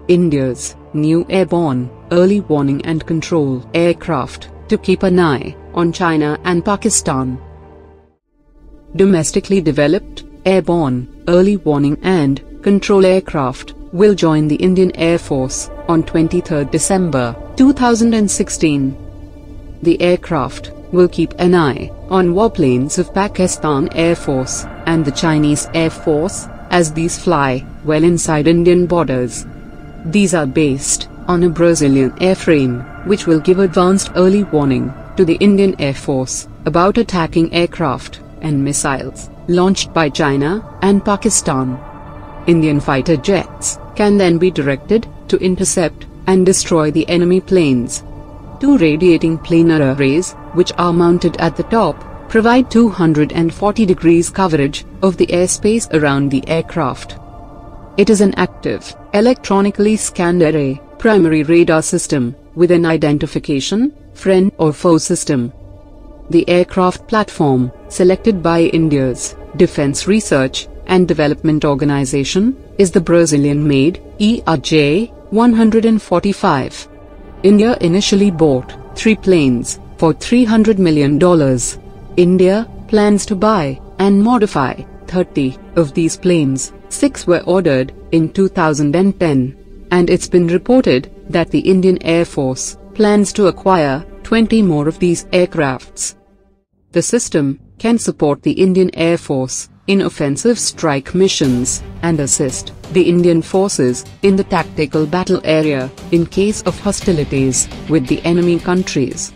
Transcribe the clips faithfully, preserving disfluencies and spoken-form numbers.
India's new airborne, early warning and control aircraft, to keep an eye on China and Pakistan. Domestically developed, airborne, early warning and control aircraft will join the Indian Air Force on twenty-third December two thousand sixteen. The aircraft will keep an eye on warplanes of Pakistan Air Force and the Chinese Air Force as these fly well inside Indian borders. These are based on a Brazilian airframe, which will give advanced early warning to the Indian Air Force about attacking aircraft and missiles launched by China and Pakistan. Indian fighter jets can then be directed to intercept and destroy the enemy planes. Two radiating planar arrays, which are mounted at the top, provide two hundred forty degrees coverage of the airspace around the aircraft. It is an active, electronically scanned array, primary radar system, with an identification, friend or foe system. The aircraft platform, selected by India's Defense Research and Development Organization, is the Brazilian-made E R J one forty-five. India initially bought three planes for three hundred million dollars. India plans to buy and modify thirty of these planes. Six were ordered in two thousand ten, and it's been reported that the Indian Air Force plans to acquire twenty more of these aircrafts. The system can support the Indian Air Force in offensive strike missions and assist the Indian forces in the tactical battle area in case of hostilities with the enemy countries.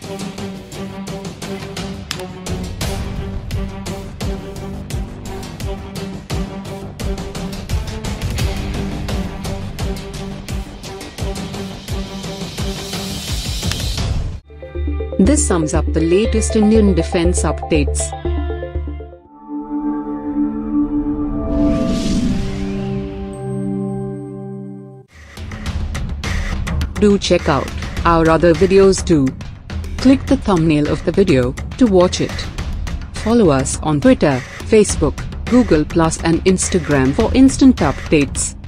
This sums up the latest Indian defense updates. Do check out our other videos too. Click the thumbnail of the video to watch it. Follow us on Twitter, Facebook, Google plus and Instagram for instant updates.